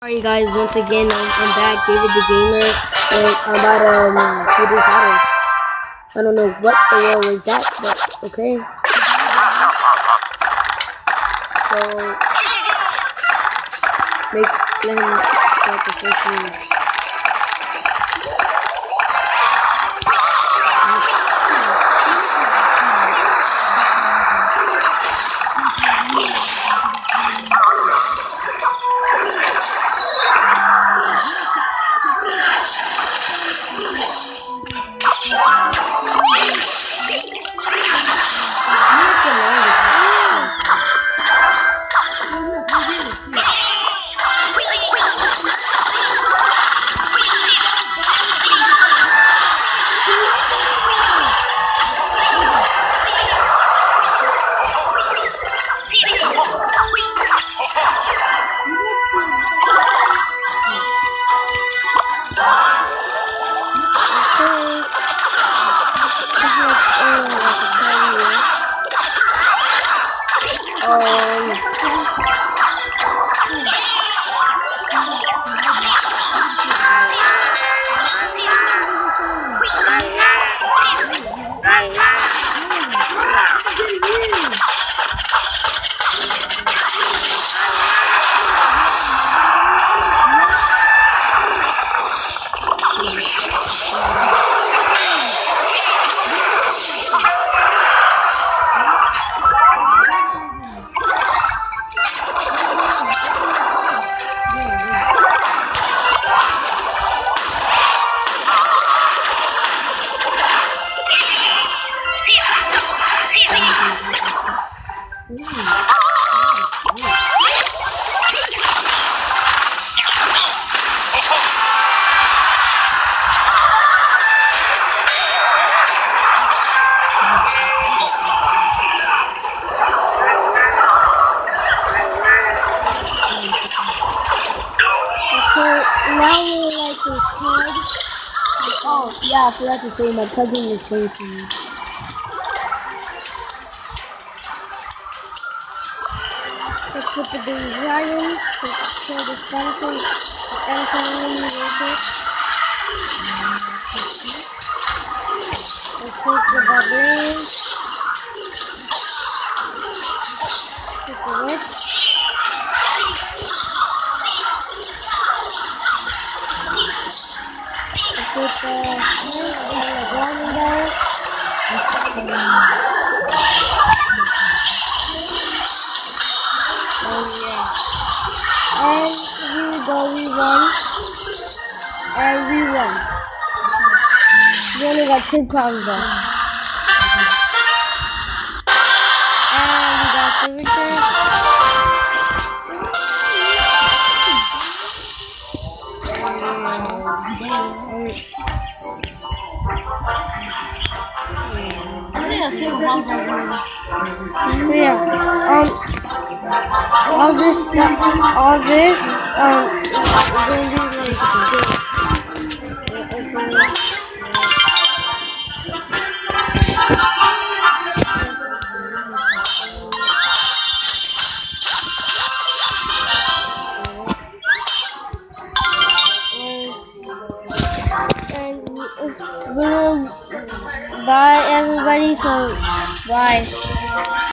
Alright guys, once again, I'm back, David the Gamer, and I'm about Peter Potter. I don't know what the hell was that, but okay. So, let him start the first move. Oh, yeah, I forgot to say my cousin is playing for me. Let's put the baby dragon, let's show the skeleton, and finally real quick. Let's take the barbarian, take the witch. We won. We only got 2 crowns though. And we got servitors. All this, we're gonna do like bye everybody, so bye.